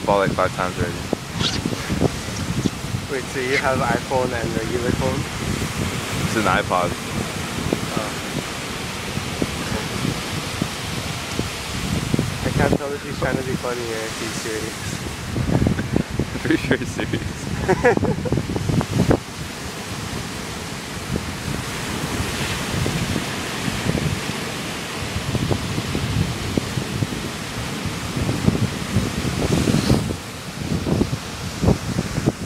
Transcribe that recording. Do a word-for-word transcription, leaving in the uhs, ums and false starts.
fall like five times already. Wait, so you have iPhone and regular phone? It's an iPod. Oh. I can't tell if he's trying to be funny or if he's serious. Pretty sure it's serious.